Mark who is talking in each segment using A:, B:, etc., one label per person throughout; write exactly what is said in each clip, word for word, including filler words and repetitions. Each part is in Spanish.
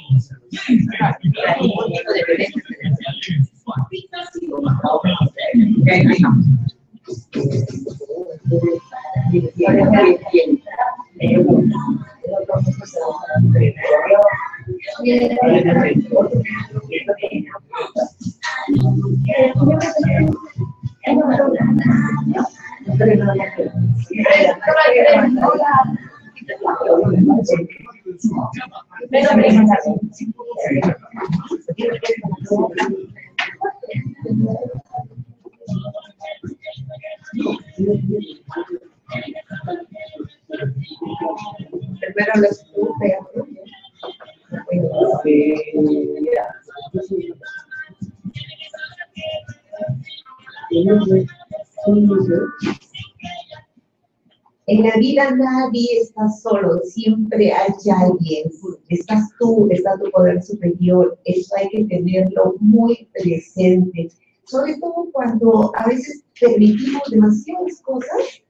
A: ningún tipo de violencia se Primero les puse. En la vida nadie está solo, siempre hay alguien. Estás tú, está tu poder superior. Eso hay que tenerlo muy presente. Sobre todo cuando a veces permitimos demasiadas cosas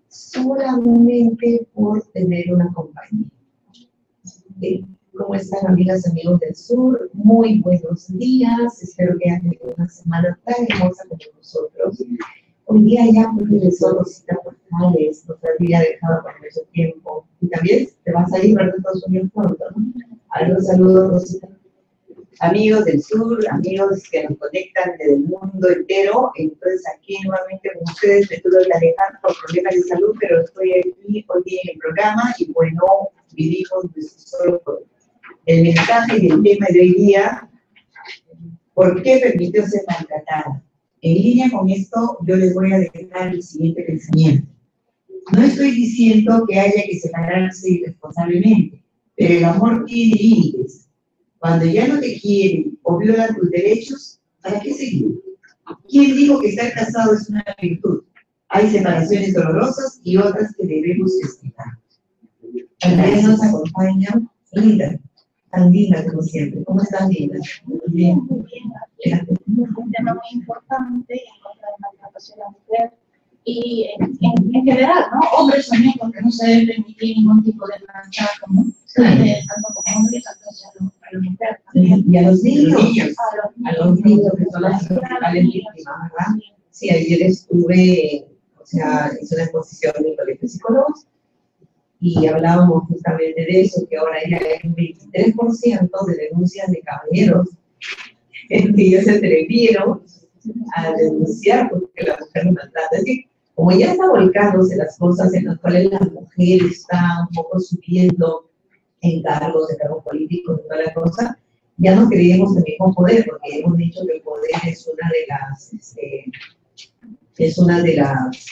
A: solamente por tener una compañía. ¿Sí? ¿Cómo están, amigas, amigos del sur? Muy buenos días. Espero que hayan tenido una semana tan hermosa como nosotros. Hoy día ya regresó Rosita Portales, nos había dejado por mucho tiempo. Y también te vas a ir a Estados Unidos pronto, ¿no? Algunos saludos, Rosita. Amigos del sur, amigos que nos conectan desde el mundo entero. Entonces aquí nuevamente con ustedes me tuve que alejar por problemas de salud, pero estoy aquí hoy día en el programa y bueno, vivimos solo por el mensaje y el tema de hoy día. ¿Por qué permitió ser maltratada? En línea con esto, yo les voy a dejar el siguiente pensamiento. No estoy diciendo que haya que separarse irresponsablemente, pero el amor tiene límites. Cuando ya no te quieren o violan tus derechos, ¿para qué seguir? ¿Quién dijo que estar casado es una virtud? Hay separaciones dolorosas y otras que debemos respetar. También nos acompaña Linda, tan linda como siempre. ¿Cómo estás, Linda? Muy bien.
B: Muy bien. Es un tema muy importante en contra de la maltratación de la mujer y en, en, en general, ¿no? Hombres también, porque no se debe permitir ningún tipo de maltrato, ¿no? Sí. Eh, tanto como hombres, tanto a la mujer también.
A: Y a los niños,
B: a los niños,
A: a los niños que son las principales víctimas, ¿verdad? Sí, ayer estuve, o sea, hice una exposición en el Colegio de Psicólogos y hablábamos justamente de eso, que ahora ya hay un veintitrés por ciento de denuncias de caballeros que ellos se atrevieron a denunciar porque la mujer lo maltrata. Es decir, como ya está volcándose las cosas en las cuales la mujer está un poco subiendo en cargos, de cargos políticos y toda la cosa, ya no creemos en el mismo poder, porque hemos dicho que el poder es una de las, este, es una de las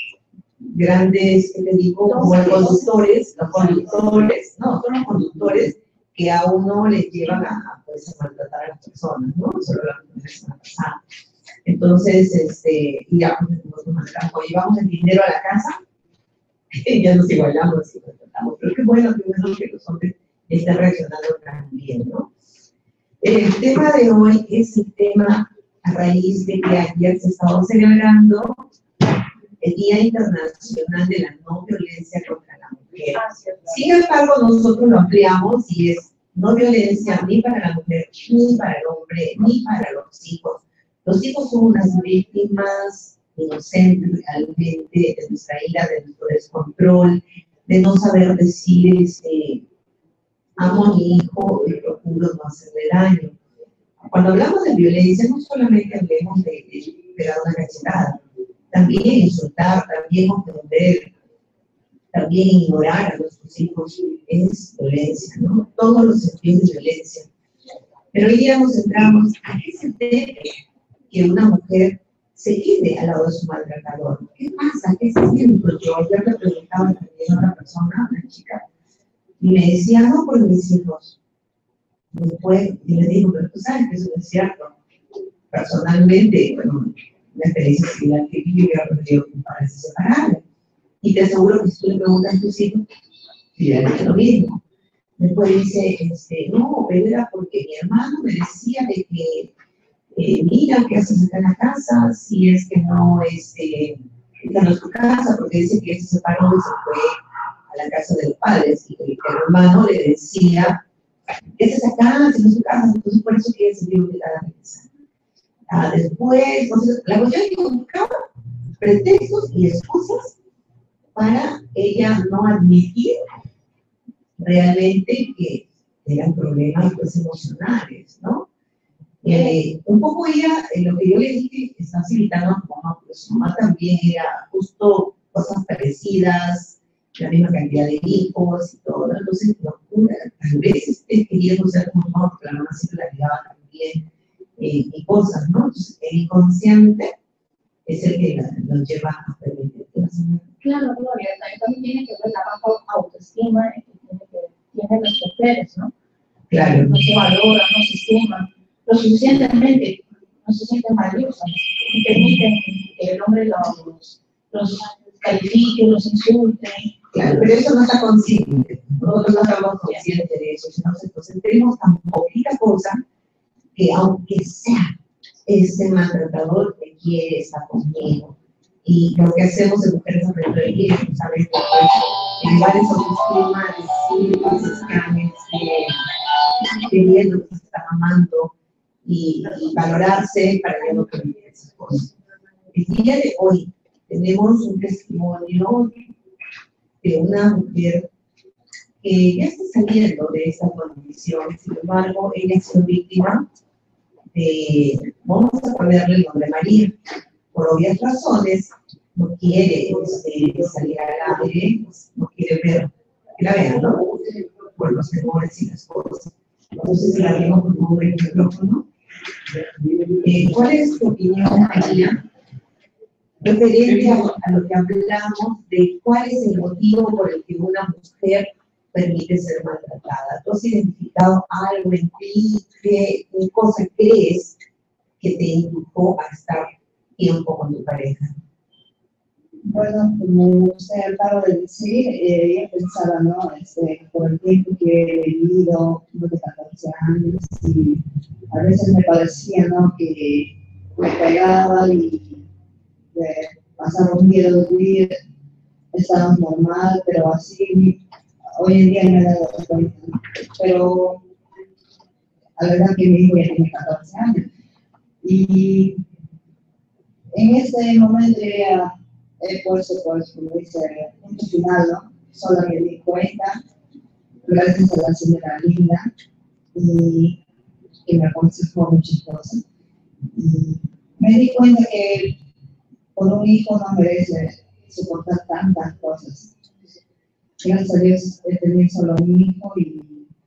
A: grandes, ¿qué te digo? Como los conductores, los conductores, no, son los conductores que a uno les llevan a, pues, a maltratar a las personas, ¿no? Solo la semana pasada. Entonces, este, y ya nos manejamos, o llevamos el dinero a la casa, y ya nos igualamos y nos tratamos. Pero qué bueno, qué bueno que los hombres están reaccionando tan bien, ¿no? El tema de hoy es el tema a raíz de que ayer se estaba celebrando el Día Internacional de la No Violencia contra la Mujer. Sin embargo, nosotros lo ampliamos y es no violencia ni para la mujer, ni para el hombre, ni para los hijos. Los hijos son unas víctimas inocentes realmente de nuestra ira, de nuestro descontrol, de no saber decir, este, amo a mi hijo y procuro no hacerle daño. Cuando hablamos de violencia, no solamente hablemos de, de pegar una cachetada, también insultar, también ofender, también ignorar a nuestros hijos es violencia, ¿no? Todos los sentidos de violencia. Pero hoy día nos centramos a qué se debe que una mujer se quede al lado de su maltratador. ¿Qué pasa? ¿Qué se siente? Yo ayer le preguntaba también a una persona, a una chica, y me decía, no, por mis hijos. Después, y le digo, pero tú sabes que eso no es cierto. Personalmente, bueno, una experiencia similar que viví, yo le digo, para separarme. Y te aseguro que si tú le preguntas a tus hijos, dirán lo mismo. Después dice, este, no, pero era porque mi hermano me decía de que, eh, mira, ¿qué haces acá en la casa? Si es que no, este, esta no es tu casa, porque dice que él se separó y se fue a la casa de los padres, y que el hermano le decía ¿qué haces acá? Si no es tu casa, entonces por eso quiere sentir obligada a regresar. Ah, después, entonces, la cuestión es que buscaba pretextos y excusas para ella no admitir realmente que eran problemas pues, emocionales, ¿no? Eh, un poco ella, eh, lo que yo le dije, está facilitando a su mamá, porque su mamá también era justo cosas parecidas, la misma cantidad de hijos y todo, ¿no? Entonces, locura, tal vez esté queriendo ser como mamá, porque la mamá siempre la ligaba también, eh, y cosas, ¿no? Entonces, el inconsciente es el que la, nos lleva a permitir que las
B: Claro, Gloria, también tiene que ver la baja autoestima que tiene que tienen las mujeres, ¿no?
A: Claro.
B: No se valora, no se estima lo suficientemente, no se sienten valiosas y permiten que el hombre los, los califique, los insulte.
A: Claro, pero eso no está consciente. Nosotros no estamos conscientes de eso. Entonces, pues tenemos tan poquita cosa que aunque sea ese maltratador que quiere estar conmigo. Y lo que hacemos en Mujeres Aprender y justamente pues, elevar esa autoestima, decir que se están queriendo, que se están amando y, y valorarse para que no permitan esas cosas. El día de hoy tenemos un testimonio de una mujer que ya está saliendo de esta condición, sin embargo, ella es una víctima de, vamos a ponerle el nombre María, por obvias razones, no quiere este, salir al aire, pues, no quiere ver, que la vean, ¿no? Por los temores y las cosas. Entonces, si la vemos con un buen micrófono, eh, ¿cuál es tu opinión, María? Referente a, a lo que hablamos de cuál es el motivo por el que una mujer permite ser maltratada. ¿Tú has identificado algo en ti? ¿Qué, qué cosa crees que te indujo a estar tiempo con tu pareja?
C: Bueno, como usted acaba de decir, eh, yo pensaba, ¿no? Este, por el tiempo que he vivido, de catorce años, y a veces me parecía, ¿no? Que me pegaba y eh, pasaba un día, dos días, estaba normal, pero así, hoy en día me he dado cuenta, ¿no? Pero la verdad que mi hijo ya tiene catorce años, y en este momento ya he puesto, pues, como dice, punto final, ¿no? Solo me di cuenta, gracias a la señora Linda, y que me aconsejó muchas cosas. Y me di cuenta que por un hijo no merece soportar tantas cosas. Gracias a Dios he tenido solo un hijo y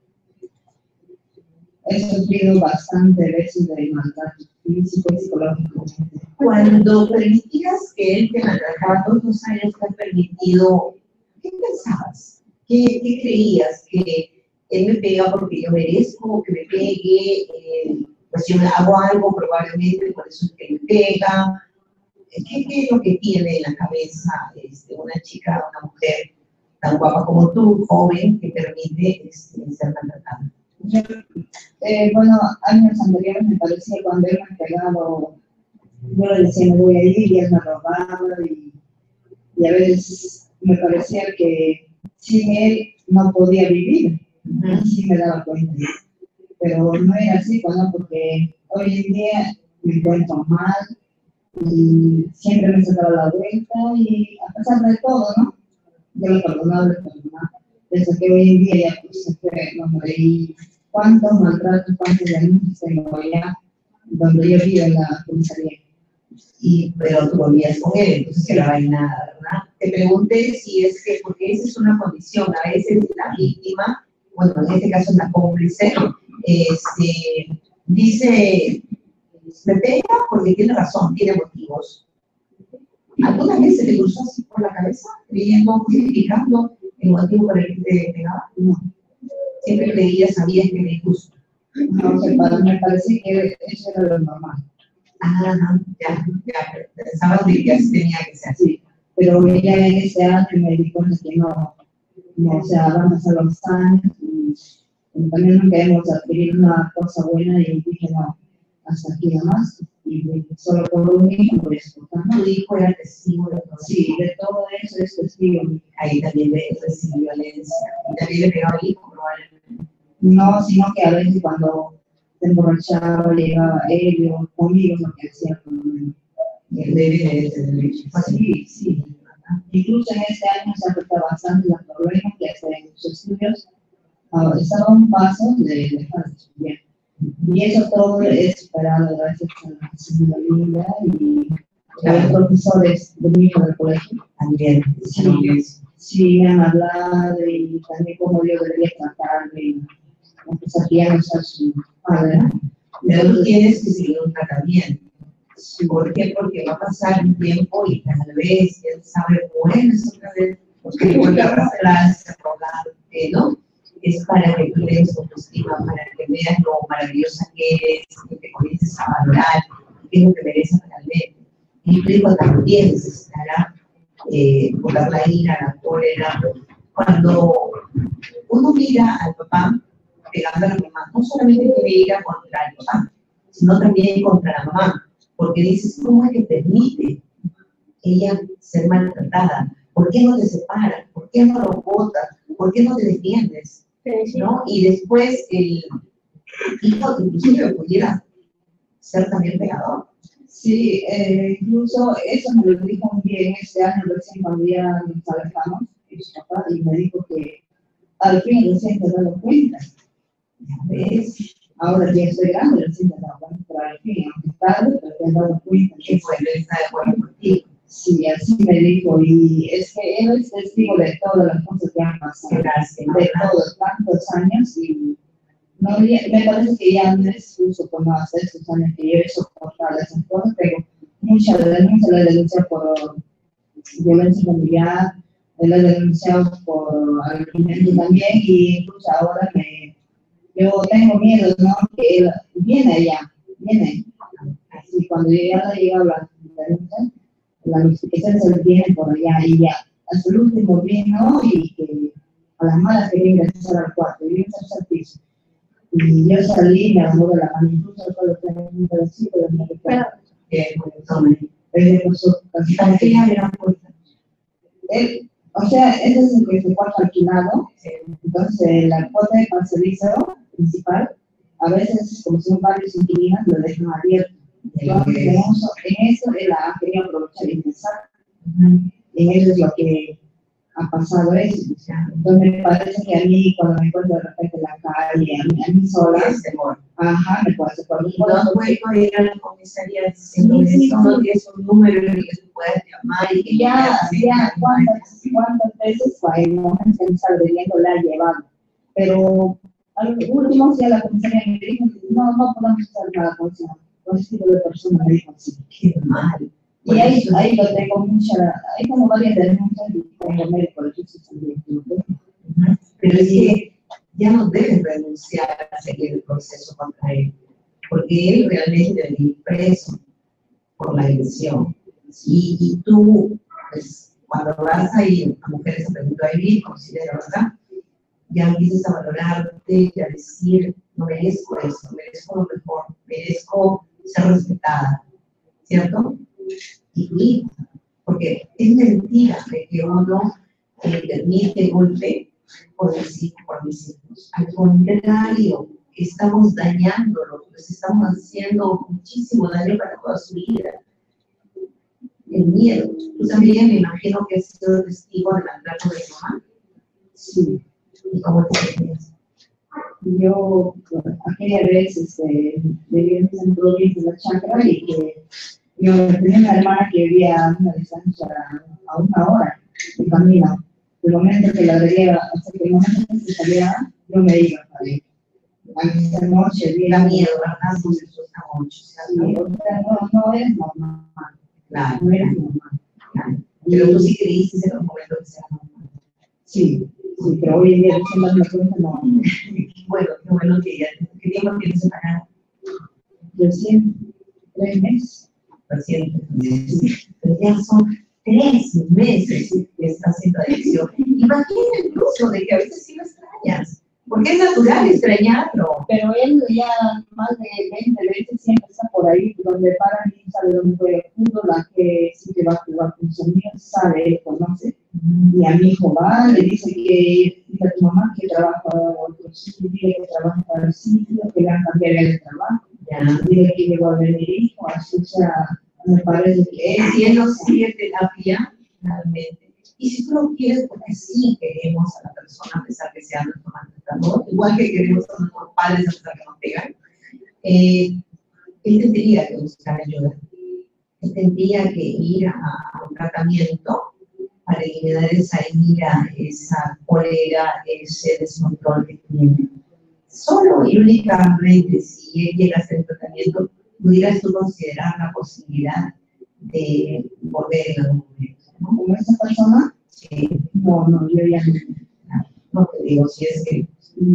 C: he sufrido bastante veces de maltrato físico y psicológico.
A: Cuando permitías que él te maltrataba todos los años que has permitido, ¿qué pensabas? ¿Qué, qué creías? ¿Que él me pega porque yo merezco que me pegue? Eh, pues yo hago algo probablemente, por eso es que me pega. ¿Qué, qué es lo que tiene en la cabeza este, una chica, una mujer tan guapa como tú, joven, que permite este, ser maltratada?
C: Yo, eh, bueno, años anteriores me parecía cuando él me pegado, yo le decía me voy a ir y él me robaba y, y a veces me parecía que sin él no podía vivir, así me daba cuenta. Pero no era así, bueno, porque hoy en día me encuentro mal y siempre me sacaba la vuelta y a pesar de todo, ¿no? Yo lo perdonaba, lo perdonaba. Desde que hoy en día ya pues, no me reí. ¿Cuántos maltratos, cuántos denuncias tengo allá donde yo vivo en la comisaría?
A: Y, pero tú volvías con él, entonces que no hay nada, ¿verdad? Te pregunté si es que, porque esa es una condición, a veces la víctima, bueno, en este caso es la cómplice, este, dice, me pega porque tiene razón, tiene motivos. ¿Alguna vez se te cruzó así por la cabeza, creyendo, justificando el motivo por el que te pegaba? No. Siempre creía, sabías que era injusto.
C: No, que para mí me parece que eso era lo normal.
A: Ah, ya, ya, pensaba que así tenía que ser así.
C: Pero ella en ese año me dijo que no, no, o sea, vamos a los años y, y también no queremos adquirir una cosa buena y dije no, hasta aquí nomás. Y solo por un hijo, por eso.
A: Tu hijo era testigo de todo.
C: Sí, de todo eso es testigo.
A: Ahí también le recibió violencia. Y también le pegaba al hijo, probablemente.
C: No, sino que a veces cuando se emborrachaba, llegaba él o conmigo, lo que hacía con
A: Y el bebé debe tener derecho.
C: sí, sí. Incluso en este año se afecta bastante la problema que hasta en sus estudios uh, estaba a un paso de dejar de estudiar. Y eso todo es superado gracias a la señora Linda y a los profesores de mi hijo del colegio.
A: También.
C: Sí, sí, me han hablado y también cómo yo debería tratar de empezar a usar su padre.
A: Pero tú tienes que seguir un tratamiento. ¿Por qué? Porque va a pasar un tiempo y tal vez él sabe, bueno, es otra vez, porque vuelve a arrastrarse, a rodarte, ¿no? Es para que tú le des tu autoestima, para que veas lo maravillosa que eres, que te comiences a valorar, qué es lo que mereces realmente. Y tu hijo también necesitará eh, botar la ira, la cólera. Cuando uno mira al papá pegando a la mamá, no solamente tiene ira contra el papá, sino también contra la mamá. Porque dices, ¿cómo es que permite ella ser maltratada? ¿Por qué no te separas? ¿Por qué no lo botas? ¿Por qué no te defiendes? ¿No? Y después el hijo inclusive pudiera ser también pegador.
C: Sí, eh, incluso eso me lo dijo un día en este año, recién cuando ya nos alejamos, y su papá, y me dijo que al fin recién te he dado cuenta.
A: Ya ves,
C: Ahora ya estoy grande, recién te he dado cuenta, pero al fin, aunque tarde, pero te he dado cuenta.
A: que bueno, está de acuerdo contigo.
C: Sí, así me dijo, y es que él es testigo de todas las cosas que han pasado,
A: Gracias,
C: de todos, tantos años, y no, me parece que ya no es justo por más de estos años que yo he soportado esas cosas, pero muchas denuncias las he denunciado por violencia familiar, las he denunciado por alimento también, y incluso ahora me, yo tengo miedo, ¿no? Que él viene allá, viene, así cuando yo ya le llega a la denuncia, la notificación se viene por allá y ya. Hasta el último vino y que a las malas quería ingresar al cuarto, y ingresar al piso. Y yo salí, me agarró de la mano, incluso fue lo que me dijo un pedacito de mi recuerdo.
A: Que bueno,
C: Él le puso casi
A: ¿para qué abre la puerta?
C: Él, o sea, ese es el que se cuarto alquilado, entonces la cuota de pasadizo principal, a veces, como son varios inquilinos, lo dejan abierto. Entonces, en eso, en eso él ha querido aprovechar y ingresar. En eso es lo que ha pasado eso. O sea, entonces me parece que a mí, cuando me encuentro de repente en la calle, a mí, a mí sola, ajá, me puede hacer cualquier cosa.
A: No puedo ir a la comisaría diciendo
C: Sí, sí,
A: eso, no tienes un número en el que tú puedas llamar y que
C: ya, ya, ¿cuántas, cuántas veces fue en momentos que me estaba bebiendo la ha llevado? Pero al último, ya la comisaría me dijo, no, no podemos hacer nada con eso. Con ese tipo de personas me dijo así.
A: Qué mal.
C: Y ahí, ahí lo tengo mucha, hay como varias denuncias y tengo médico de justicia también.
A: Pero es que ya no deben renunciar a seguir el proceso contra él, porque él realmente debe ir preso por la agresión. Y, y tú, pues, cuando vas a ir a mujeres a preguntar a vivir, considera, ¿verdad? Ya empiezas a valorarte y a decir, no merezco eso, merezco lo mejor, merezco ser respetada, ¿cierto? Y mi, porque es mentira de que uno eh, permite golpe por decir por mis hijos. Al contrario, estamos dañándolos, les estamos haciendo muchísimo daño para toda su vida. El miedo. Tú también me imagino que has sido testigo del maltrato de tu mamá. Sí. ¿Y cómo te sientes?
C: Yo, aquella vez, este, vivía en provincia de la Chacra y que yo tenía una hermana que vivía a una distancia a una hora de camino. El momento que la veía, hasta que el momento que se saliera, yo me iba para ir. A esa noche,
A: da miedo, ¿verdad? Pues eso está mucho.
C: Sí, o sea, no, no es normal.
A: Claro.
C: No es normal.
A: Claro. Pero tú sí creíste en los momentos que sea normal.
C: Sí, sí, pero hoy en día, sin darme cuenta, no.
A: Bueno, qué bueno que ya, ¿qué tiempo tienes separado?
C: Recién, tres meses.
A: Recién, pero ya son tres meses que estás haciendo adicción. Imagina incluso de que a veces sí lo extrañas, porque es natural extrañarlo.
C: Pero él ya más de veinte veces siempre está por ahí, donde para mí sabe dónde juega el fútbol, la que sí que va a jugar con sus amigos, sabe, él conoce. Y a mi hijo va, le dice que, dice a tu mamá que trabaja para otro sitio, dile que trabaja para el sitio, que le han cambiado de trabajo, ya, dile que llegó a venir hijo, así, o sea, me parece que
A: si él no sigue terapia, realmente. Y si tú no quieres, porque sí queremos a la persona, a pesar que sea nuestro maltratador, igual que queremos a nuestros padres, a pesar que nos pegan, eh, él tendría que buscar ayuda. Él tendría que ir a, a un tratamiento para eliminar esa ira, esa cólera, ese descontrol que tiene. Solo y únicamente si él llega a hacer el tratamiento, pudieras tú considerar la posibilidad de volver en algún momento, ¿no?
C: ¿Con esa persona?
A: Sí.
C: No, no, yo ya no.
A: No te digo, si es que,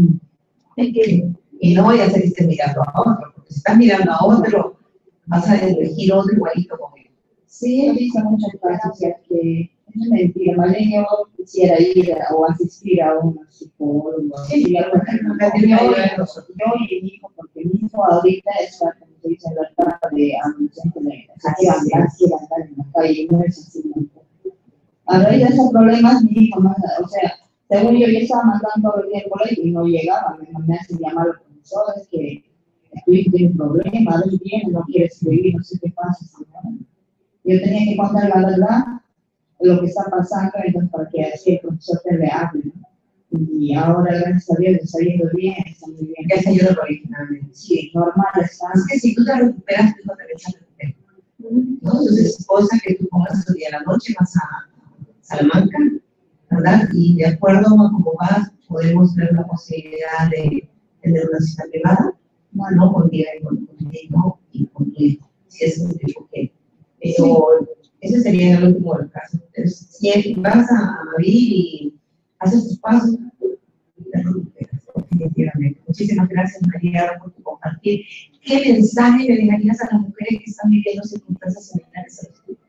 A: es que, y no voy a hacer que estés mirando a otro, porque si estás mirando a otro, vas a elegir otro igualito como él.
C: Sí, he visto muchas casos que es mentira, más bien yo quisiera ir a, o asistir a un psicólogo.
A: Sí,
C: y por ejemplo, yo, yo y mi hijo, porque mi hijo ahorita está, como se dice, en la etapa de adolescente, de quiere andar, quiere andar en la calle, no es así. ¿No? A raíz de esos problemas, mi hijo, no, o sea, según yo, yo estaba mandando todo el día al colegio y no llegaba, me, me hacen llamar a los profesores que tu hijo tiene un problema, a ver bien, no quiere escribir, no sé qué pasa. ¿No? Yo tenía que contar la verdad de lo que está pasando, entonces para que así el profesor te le hable, ¿no? Y ahora, gracias a Dios, está yendo bien, está muy bien.
A: Que se ayuda originalmente.
C: Sí, normal está.
A: Es que si tú te recuperas, tú también se recupera. ¿No? Entonces, cosa que tú pongas tu día a la noche, vas a Salamanca, ¿verdad? Y de acuerdo a cómo vas, podemos ver la posibilidad de tener una cita privada, no contigo y con contigo y con tu hijo, si es un tipo que. Pero ese sería el último del caso. Entonces, si vas a vivir y haces tus pasos, te recuperas, definitivamente. Muchísimas gracias, María, por tu compartir. ¿Qué mensaje le dejarías a las mujeres que están viviendo circunstancias similares a las tuyas?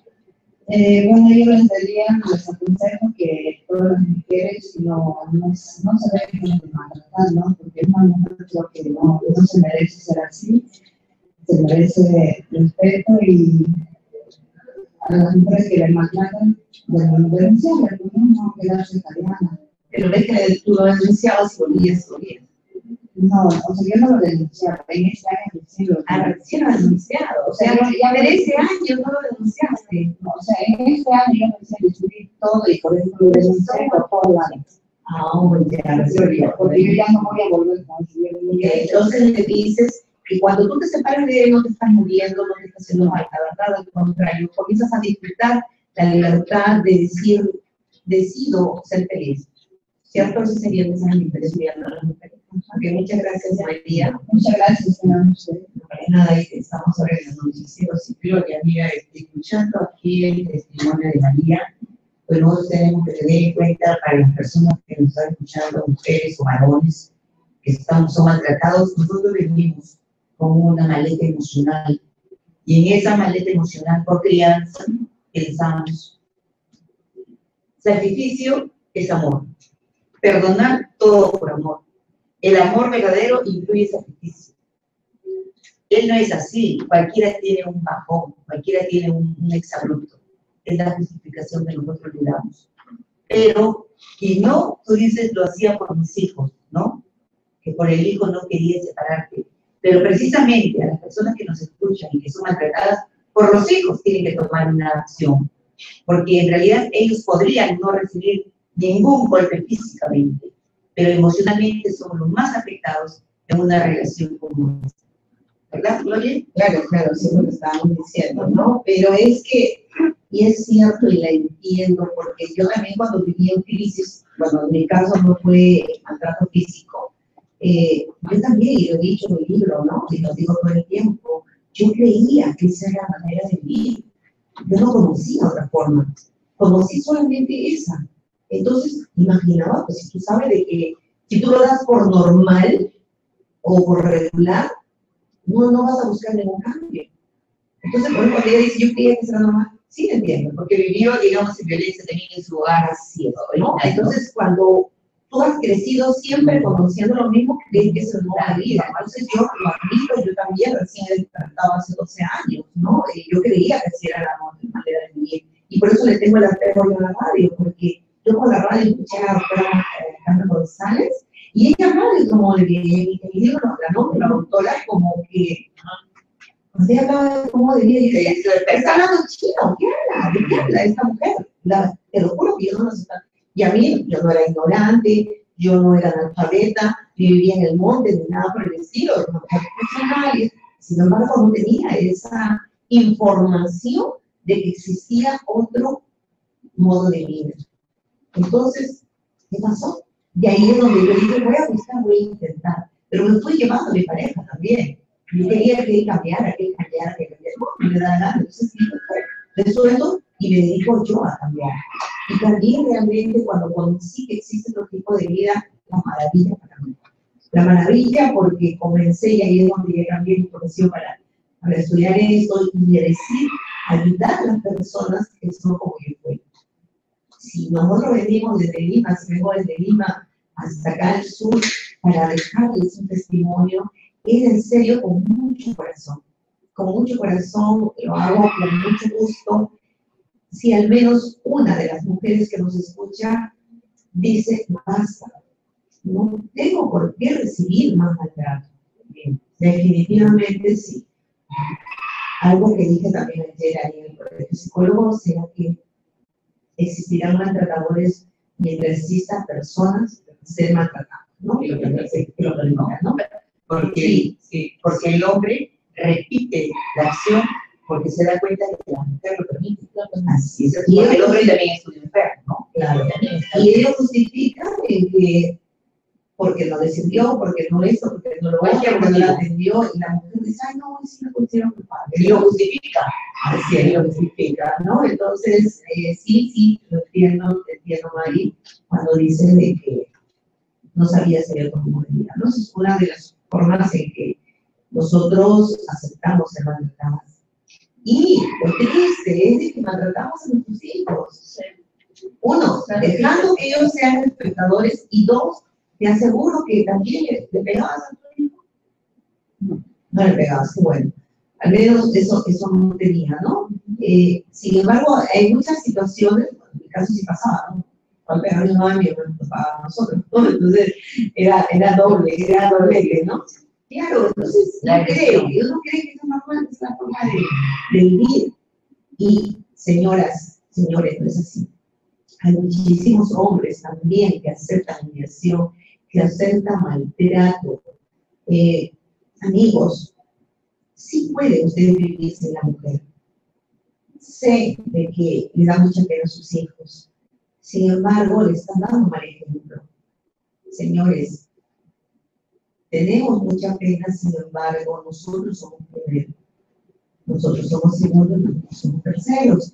C: Eh, bueno, yo les diría, les aconsejo que todas las mujeres no, no, no se dejen de maltratar, ¿no? Porque una mujer creo que no, no se merece ser así, se merece respeto y a las mujeres que le maltratan, bueno, denunciarlas, no, no quedarse callada.
A: Pero ves que tú lo denunciabas y volvías, volvías.
C: No, o sea, yo no lo denunciaba, en ese año sí lo
A: Ah, recién lo has denunciado, o sea, ya trece años no lo denunciaste.
C: O sea, en este año yo empecé a destruir todo y por eso lo denuncié por todos lados.
A: Ah, bueno, ya,
C: porque yo ya no voy a volver con eso.
A: Entonces le dices que cuando tú te separas de él no te estás muriendo, no te estás haciendo mal, la verdad, al contrario, comienzas a disfrutar la libertad de decir, decido ser feliz. ¿Cierto? Ese sería el mensaje de interés a las mujeres. Okay, muchas gracias, María.
C: Muchas gracias, señora.
A: No para nada, estamos ahora en los noticieros y Gloria. Mira, escuchando aquí el testimonio de María, pues nosotros tenemos que tener en cuenta para las personas que nos están escuchando, mujeres o varones, que estamos, son maltratados, nosotros venimos con una maleta emocional. Y en esa maleta emocional, por crianza, pensamos, sacrificio es amor. Perdonar todo por amor. El amor verdadero incluye sacrificio. Él no es así. Cualquiera tiene un bajón, cualquiera tiene un, un exabrupto. Es la justificación que nosotros le damos. Pero, y no, tú dices, lo hacía por mis hijos, ¿no? Que por el hijo no quería separarte. Pero precisamente a las personas que nos escuchan y que son maltratadas, por los hijos tienen que tomar una acción. Porque en realidad ellos podrían no recibir ningún golpe físicamente, pero emocionalmente son los más afectados en una relación como esta. ¿Verdad, Gloria? Claro, claro, sí es lo que estábamos diciendo, ¿no? Pero es que, y es cierto y la entiendo, porque yo también cuando viví en crisis, bueno, en mi caso no fue maltrato físico, eh, yo también, y lo he dicho en el libro, ¿no? Y lo digo todo el tiempo, yo creía que esa era la manera de vivir. Yo no conocía otra forma, conocí solamente esa. Entonces, imaginaba, pues si tú sabes de que si tú lo das por normal o por regular, no, no vas a buscar ningún cambio. Entonces, por ejemplo, ella dice, yo creía que eso era normal, sí lo entiendo, porque vivió, digamos, en violencia también en su hogar así, ¿no? Entonces, cuando tú has crecido siempre conociendo lo mismo, crees que eso es la vida. Entonces, yo lo admito, yo también recién he tratado hace doce años, ¿no? Y yo creía que así era la manera de vivir. Y por eso le tengo el apego yo a la radio, porque yo con la radio escuché a la doctora Carmen González, y ella hablaba de cómo en el libro, la nombre, la autora, como que, o sea, hablaba de cómo debía decir, está hablando chino, ¿qué habla? ¿De qué habla esta mujer? La, te lo juro que yo no lo sé. Y a mí, yo no era ignorante, yo no era analfabeta, ni vivía en el monte, ni nada por el estilo, no era profesional. Sin embargo, no tenía esa información de que existía otro modo de vida. Entonces, ¿qué pasó? De ahí es donde yo dije, voy a buscar, voy a intentar. Pero me fui llevando a mi pareja también. Yo quería que él cambiara, que él cambiara, que él cambiara. No, no me da nada. Entonces, resuelto y me dedico yo a cambiar. Y también realmente cuando conocí que existe otro tipo de vida, la maravilla para mí. La maravilla porque comencé y ahí es donde ya cambié mi profesión para, para estudiar esto y decir, ayudar a las personas que son como yo fui. Si nosotros venimos desde Lima, si vengo desde Lima hasta acá al sur, para dejarles un testimonio, es en serio con mucho corazón. Con mucho corazón, lo hago con mucho gusto. Si al menos una de las mujeres que nos escucha dice, basta, no tengo por qué recibir más maltrato. Bien, definitivamente sí. Algo que dije también ayer ahí en el colegio de psicólogos era que existirán maltratadores mientras existan personas ser maltratadas, ¿no? Y lo que se que lo permitan, ¿no? Porque, sí, sí, porque el hombre repite la acción porque se da cuenta de que la mujer lo permite. Así es. Y el hombre también estudia enfermo, ¿no? Claro. Y ellos justifican en que porque no decidió, porque no esto, porque no lo hacía, porque no la atendió, y la mujer dice, ay, no, sí me considero culpable. Y lo justifica. Así es, lo justifica, ¿no? Entonces, eh, sí, sí, lo entiendo, entiendo, Mari, cuando dice de que no sabía ser el como vida, ¿no? Es una de las formas en que nosotros aceptamos ser maltratadas. Y lo triste es de que maltratamos a nuestros hijos. Uno, dejando que ellos sean espectadores, y dos, te aseguro que también le, le pegabas a tu hijo. No, no le pegabas, qué bueno. Al menos eso, eso no tenía, ¿no? Eh, sin embargo, hay muchas situaciones, en mi caso sí pasaba, ¿no? Cuando pegaba a mi mamá, mi hermano tocaba a nosotros, ¿no? Entonces, era, era doble, era doble, ¿no? Claro, entonces, uno cree, uno cree que es una forma, es la forma de, de vivir. Y, señoras, señores, no es así. Hay muchísimos hombres también que aceptan humillación, que aceptan maltrato. Eh, amigos, sí pueden ustedes vivir sin la mujer. Sé de que le da mucha pena a sus hijos. Sin embargo, le están dando mal ejemplo. Señores, tenemos mucha pena, sin embargo, nosotros somos primeros. Nosotros somos segundos, nosotros somos terceros.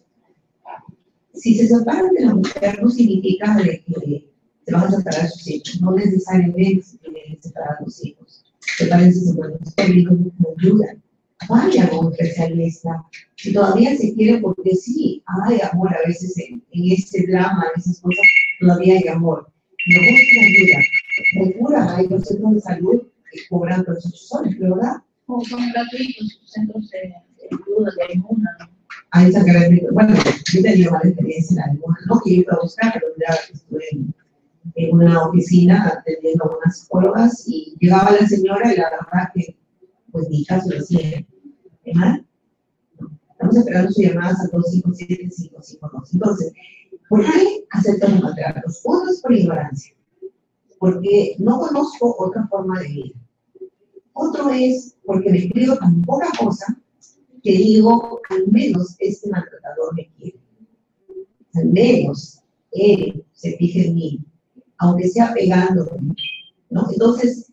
A: Si se separan de la mujer, no significa de que se van a separar a sus hijos. No necesariamente se tienen que separar a los hijos. Sepárense de buenos técnicos, no ayudan. Vayan a un especialista. Si todavía se quiere, porque sí, hay amor a veces en, en ese drama, en esas cosas, todavía hay amor. No busquen ayuda. Recurran, hay los centros de salud que cobran por sus soles, ¿verdad?
B: O son gratuitos, centros de ayuda, de alguna.
A: Ahí está gratuito. Bueno, yo tenía mala experiencia en alguna, no que iba a buscar, pero ya estuve en, en una oficina atendiendo a unas psicólogas y llegaba la señora y la verdad que, pues, ni caso lo hacía. ¿Verdad? Estamos esperando su llamada al dos cinco siete, cinco cinco dos. Entonces, ¿por qué aceptamos maltratos? Uno es por ignorancia, porque no conozco otra forma de vida. Otro es porque me creo tan poca cosa que digo, al menos este maltratador me quiere. Al menos él se fija en mí, aunque sea pegándome, ¿no? Entonces,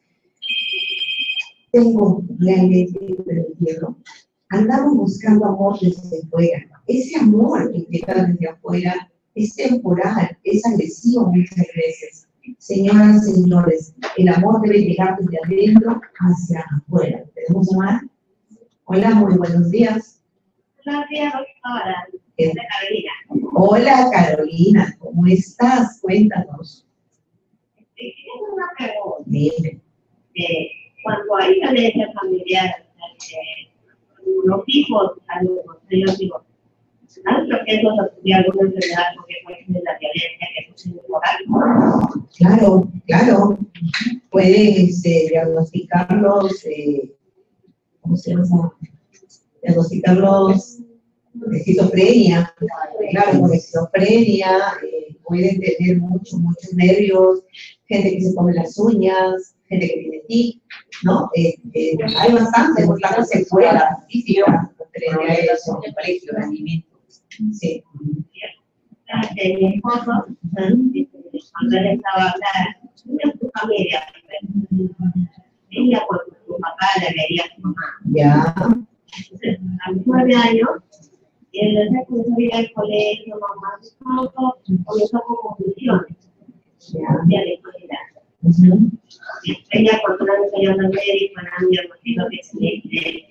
A: tengo realmente el infierno. Andamos buscando amor desde fuera. Ese amor que llega desde afuera es temporal, es agresivo muchas veces. Señoras y señores, el amor debe llegar desde adentro hacia afuera. ¿Podemos llamar? Hola, muy buenos días.
D: Buenos días, doctora.
A: Eh,
D: Hola, Carolina.
A: Hola, Carolina. ¿Cómo estás? Cuéntanos.
D: Tengo una pregunta.
A: Dime.
D: Eh, cuando hay violencia familiar, eh, los hijos, alumnos, yo digo, ¿Han procesos de alguna enfermedad porque puede ser la violencia que es un moral?
A: Claro, claro. Puedes eh, diagnosticarlos, eh, ¿cómo se llama? Diagnosticarlos de esquizofrenia. Claro, con esquizofrenia eh, pueden tener muchos, muchos nervios, gente que se come las uñas, gente que tiene tic, ¿no? Eh, eh, hay bastante, muchas secuelas físicas referente a eso en el colegio, de alimentos. Sí.
D: De mi esposo, cuando él estaba acá, en su familia, ella por su papá le veía a su mamá.
A: Ya.
D: Entonces, a los nueve años, y él se puso a ir al colegio, mamá, todo, comenzó con convulsiones.
A: Ya.
D: De la escuela.
A: Uh-huh.
D: Ella, afortunadamente, yo no médico, no había motivo que se le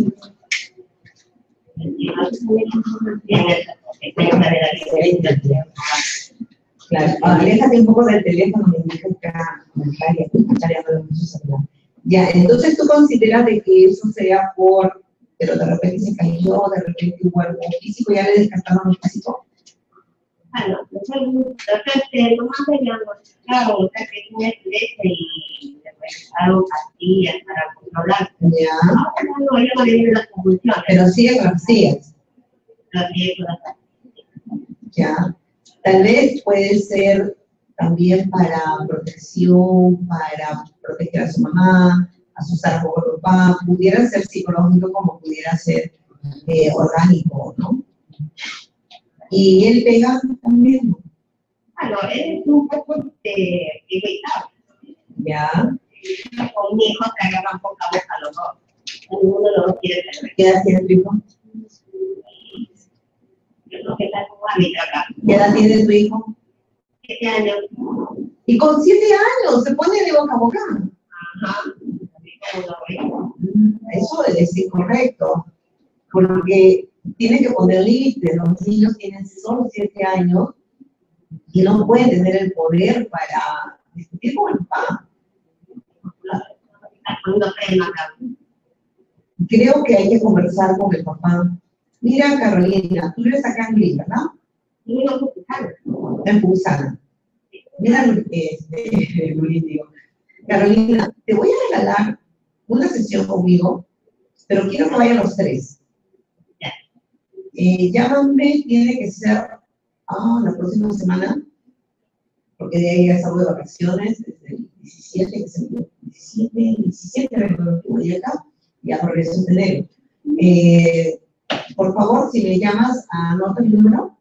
A: Claro, aléjate un poco del teléfono, me indica acá, comentaria, comentaria para mucho celular. Ya, entonces tú consideras de que eso sea por, pero de repente se cayó, de repente hubo algo físico, ya le descartaron lo físico.
D: Bueno, de repente, lo más veíamos, claro, o sea, que tiene leche y después hago pastillas para controlar.
A: Ya.
D: No, no, yo no le digo las convulsiones.
A: Pero sigue con las pastillas.
D: Las diez con las pastillas.
A: Ya. Tal vez puede ser también para protección, para proteger a su mamá, asustar un poco a papá. Pudiera ser psicológico como pudiera ser eh, orgánico, ¿no? Y él pega también.
D: Bueno, él es un poco eh, irritable.
A: Ya.
D: Con mi hijo se agarran poca boca los dos. Ninguno de los dos quiere tener.
A: ¿Qué edad tiene tu hijo?
D: Yo creo que está como árbitra acá.
A: ¿Qué edad tiene tu hijo?
D: Siete años.
A: Y con siete años se pone de boca a boca.
D: Ajá. Así como lo veo.
A: Eso es incorrecto, porque tiene que poner límites. Los niños tienen solo siete años y no pueden tener el poder para discutir con el papá.
D: Está poniendo freno acá.
A: Creo que hay que conversar con el papá. Mira, Carolina, tú eres acá en Green, ¿verdad?
D: Y no se escucharon.
A: En Pusana. Mira, este, Luis, digo, Carolina, te voy a regalar una sesión conmigo, pero quiero que vayan los tres. Eh, llámame, tiene que ser ah, la próxima semana, porque de ahí ya salgo de vacaciones, desde el diecisiete, que se me diecisiete, diecisiete, recuerdo que voy acá, ya regreso en enero. Eh, por favor, si me llamas, anota el número.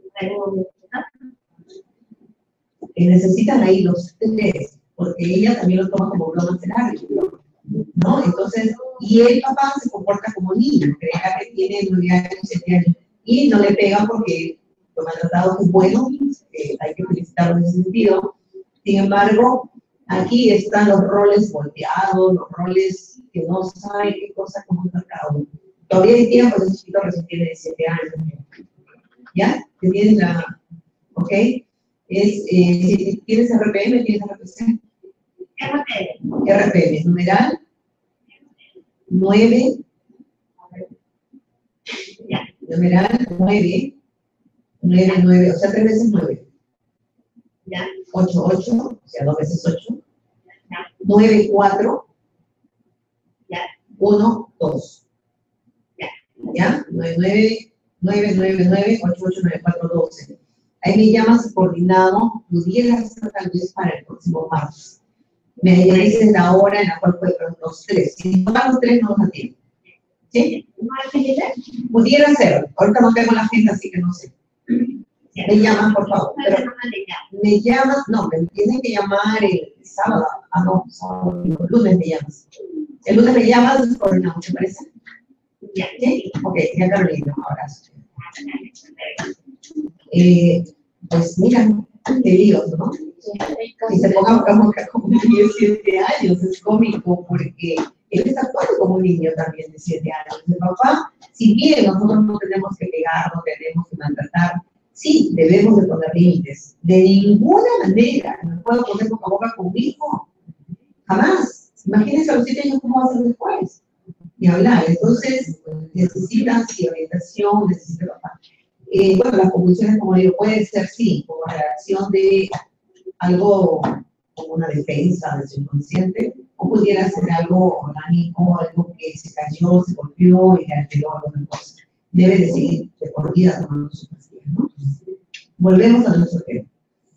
A: Que necesitan ahí los tres, porque ella también lo toma como broma escenario, ¿no? Entonces, y el papá se comporta como niño, crea que tiene nueve años, siete años, y no le pega porque lo maltratado es bueno, eh, hay que felicitarlo en ese sentido. Sin embargo, aquí están los roles volteados, los roles que no saben qué cosa comportar cada uno. Todavía hay tiempo, ese chiquito recién tiene siete años. ¿Ya? ¿Tienes la...? ¿Ok? Es, eh, si tienes R P M, tienes R P C.
D: R P M.
A: R P M, numeral nueve, numeral nueve, nueve, nueve, o sea, tres veces nueve.
D: Ya.
A: ocho, ocho, o sea, dos veces ocho. nueve, cuatro.
D: Ya.
A: uno, dos.
D: Ya.
A: ¿Ya? nueve, nueve, nueve, nueve, nueve, ocho, ocho, nueve, cuatro, doce. Ahí me llamas coordinado, pudiera ser tal vez para el próximo martes. Me dices la hora en la cual pueden los tres. Si no van los tres, no los atiendo. ¿Sí? Pudiera ser. Ahorita no tengo la agenda, así que no sé. Me llaman, por favor. Pero me llamas, no, me tienen que llamar el sábado. Ah, no, sábado, el lunes me llamas. El lunes me llamas, coordinamos, ¿te parece? ¿Sí? Ok, ya Carolina, un abrazo. Eh, pues mira, qué líos, ¿no? Y se ponga como, como diecisiete años, es cómico, porque él está actuando como un niño también de siete años. El papá, si bien nosotros no tenemos que pegar, no tenemos que maltratar, sí, debemos de poner límites. De ninguna manera me puedo poner boca a boca con mi hijo. Jamás. Imagínense a los siete años cómo va a ser después. Y hablar. Entonces, necesitan sí, orientación, necesita papá. Eh, bueno, las convulsiones, como digo, puede ser sí, como reacción de algo como una defensa de su inconsciente, o pudiera ser algo orgánico, algo que se cayó, se golpeó y le alteró alguna cosa. Debe de seguir de por vida tomando sus pastillas, ¿no? Volvemos a nuestro tema.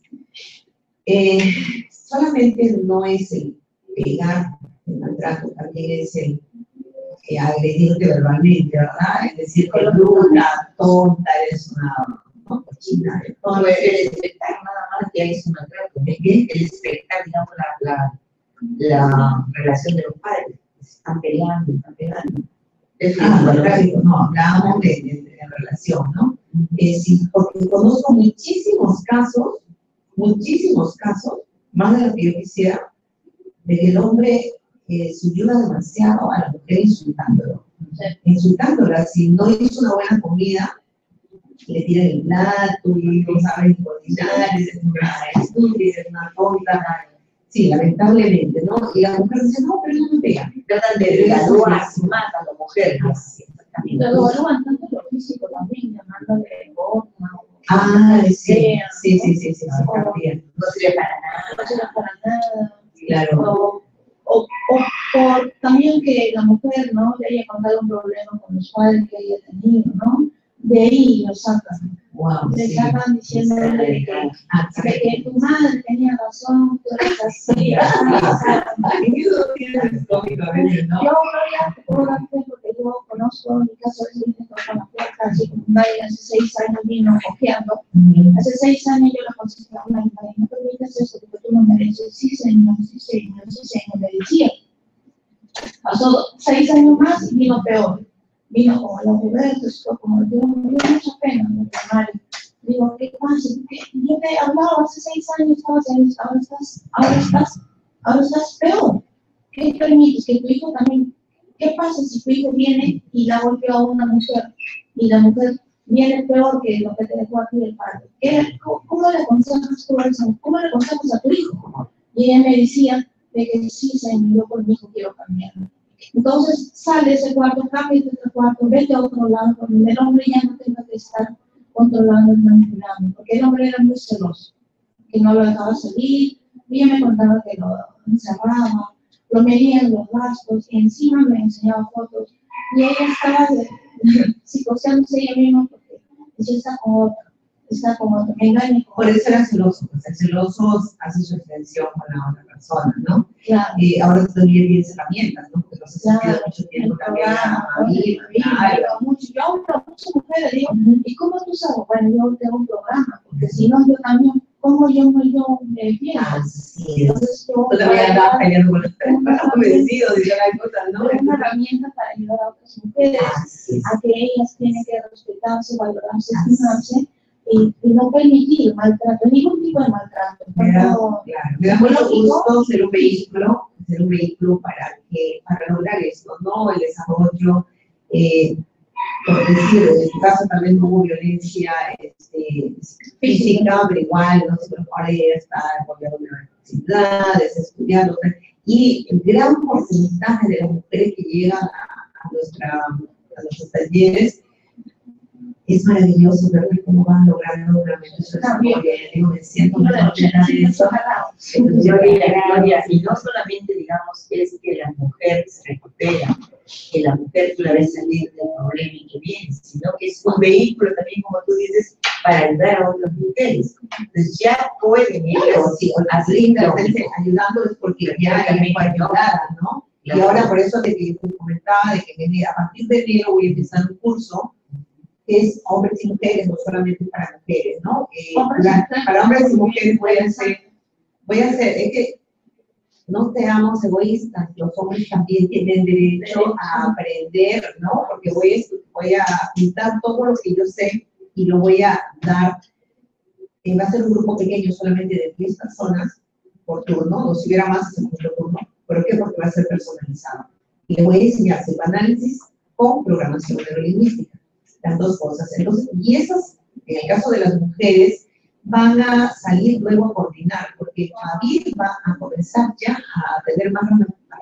A: Eh, solamente no es el pegar, el maltrato, también es el eh, agredirte verbalmente, ¿verdad? Es decir, que bruta, tonta, eres una ¿no? cochina.
E: No, el espectar nada más ya es un maltrato. Es que el espectar, digamos, la, la, la relación de los padres. Se están peleando, están pegando.
A: Ah, bueno, no, hablábamos de, de, de relación, ¿no? Eh, sí, porque conozco muchísimos casos, muchísimos casos, más de lo que yo quisiera, de que el hombre eh, subyuga demasiado a la mujer insultándolo. Insultándola, si no hizo una buena comida, le tiran el plato, y no saben coordinar, es una estúpida, es una tonta. Sí, lamentablemente, ¿no? Y la mujer dice, no, pero no me pega.
E: Tratan de evaluar, matan a la mujer.
B: Luego evalúan tanto lo físico también, llamándole gorda.
A: Ah, sí, sí, sí, sí, sí, sí, también.
E: No sirve para nada.
B: No sirve para nada.
A: Claro.
B: O, o, o por también que la mujer, ¿no? Le haya contado un problema con los padres que haya tenido, ¿no? De ahí lo sacan.
A: Wow,
B: Le
A: sí.
B: sacan diciéndole de que,
A: Ah,
B: de que tu madre tenía razón, tú eres así.
A: Eso tiene lógica a veces, ¿no?
B: Yo, Gloria, te puedo dar fe porque yo conozco mi caso de que me tocó la puerta, así como nadie hace seis años vino cojeando. Hace seis años yo le aconsejé a una hija, no permitas eso porque tú no mereces. Sí, señor, sí, señor, sí, señor, me decía. Pasó seis años más y vino peor. Vino como la juventud, como yo, me dio mucha pena, mi madre. Digo, ¿qué pasa? ¿Qué? Yo te hablaba hace seis años, estabas en, ahora estás, ahora estás, ahora estás peor. ¿Qué permites? Que tu hijo también. ¿Qué pasa si tu hijo viene y la golpeó a una mujer? Y la mujer viene peor que lo que te dejó a ti el padre. ¿Qué, cómo, ¿Cómo le aconsejas tú a eso? ¿Cómo le aconsejas a tu hijo? Y ella me decía de que sí, señor, yo por mi hijo quiero cambiar. Entonces sale ese cuarto, cambia de ese cuarto, vete a otro lado, donde el hombre ya no tenga que estar controlando y manipulando, porque el hombre era muy celoso, que no lo dejaba salir, y ella me contaba que lo encerraba, lo medía en los gastos, y encima me enseñaba fotos, y ella estaba psicoseándose ella misma, porque ella está con otra, está con otra, me engaña con
A: Por eso era celoso, pues el celoso hace su extensión con la otra persona, ¿no?
B: Claro.
A: Y ahora tú también tienes herramientas, ¿no? Porque los has sentido
B: Claro,
A: mucho tiempo
B: el
A: también
B: programa,
A: a mí, claro.
B: mucho. Yo hablo a muchas mujeres, digo, ¿y cómo tú sabes? Bueno, yo tengo un programa, porque si no, yo también, ¿cómo yo me yo me defiendo?
A: Así es.
B: Entonces, yo,
A: Tú también andabas peleando con los perros, convencidos, y las cosas, ¿no?
B: es una herramienta para ayudar a otras mujeres,
A: Así es.
B: a que ellas tienen que respetarse, valorarse, estimarse, y, y no permitir maltrato, ningún tipo de maltrato.
A: Me da,
B: Tanto
A: claro, me da mucho gusto ser un vehículo, ser un vehículo para, que, para lograr esto, ¿no? El desarrollo, eh, por decir, en tu caso también no hubo violencia este, física, pero igual, no sé, pero ahora ella está apoyando una universidad, está estudiando, y el gran porcentaje de las mujeres que llegan a, a, nuestra, a nuestros talleres, es maravilloso ver cómo van logrando realmente su desarrollo. Digo, me siento muy contenta de eso.
E: Gloria, Gloria, y no solamente, digamos, es que la mujer se recupera, que la mujer pueda salir del problema y que viene, sino que es un vehículo también, como tú dices, para ayudar a otras mujeres. Entonces ya pueden ellos,
A: sí, así, ayudándoles porque ya también fue ayudada, ¿no? Y ahora por eso te, te comentaba de que a partir de enero voy a empezar un curso que es hombres y mujeres, no solamente para mujeres, ¿no? Eh, para, para hombres y mujeres voy a hacer, voy a hacer, es que no seamos egoístas, los hombres también tienen derecho a aprender, ¿no? Porque voy a, voy a pintar todo lo que yo sé y lo voy a dar, eh, va a ser un grupo pequeño solamente de diez personas por turno, o si hubiera más es otro turno, ¿por qué? Porque va a ser personalizado. Y les voy a enseñar psicoanálisis con programación neurolingüística. Las dos cosas. Entonces, y esas, en el caso de las mujeres, van a salir luego a coordinar, porque Javier va a comenzar ya a tener más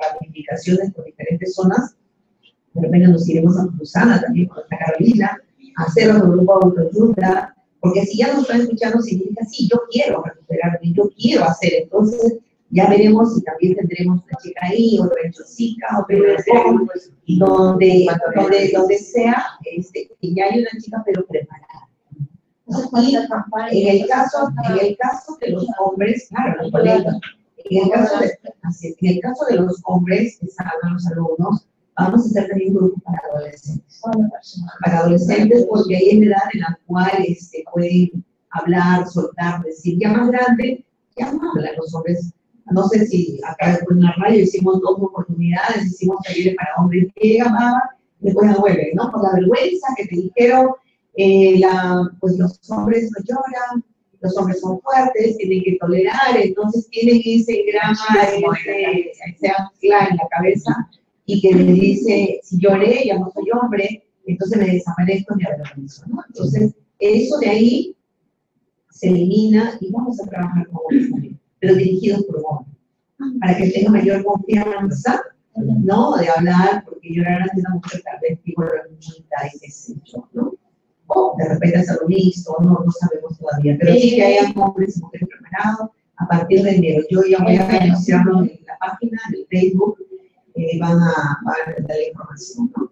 A: ramificaciones por diferentes zonas. De repente nos iremos a Susana también con esta Carolina, hacerlo con un grupo de autoayuda, porque si ya nos están escuchando significa, sí, yo quiero recuperarme, yo quiero hacer, entonces ya veremos si también tendremos una chica ahí, otra en Chosica, otra en y donde, donde, donde sea, este, que ya hay una chica pero preparada. Y en el caso, en el caso de los hombres, claro, los colegas, en el caso de, así, en el caso de los hombres que salgan los alumnos, vamos a hacer también un grupo para adolescentes. Para adolescentes, porque hay una edad en la cual este, pueden hablar, soltar, decir, ya más grande, ya no hablan los hombres. No sé si acá en la radio hicimos dos oportunidades, hicimos talleres para hombres que llegan, después no vuelven, ¿no? Por la vergüenza que te dijeron, eh, la, pues los hombres no lloran, los hombres son fuertes, tienen que tolerar, entonces tienen ese grama, ese, ese ancla en la cabeza, y que les dice, si lloré, ya no soy hombre, entonces me desaparezco y me avergüenzo, ¿no? Entonces, eso de ahí se elimina y vamos a trabajar con hombres también, pero dirigidos por hombres, para que tenga mayor confianza, ¿no? De hablar, porque llorar a una mujer tal vez digo la niñita y qué sé yo, ¿no? O de repente hacer lo mixto, no, no sabemos todavía, pero sí que hayan hombres y mujeres preparados a partir de enero. Yo ya voy a anunciarlo en la página, en el Facebook, eh, van, a, van a dar la información, ¿no?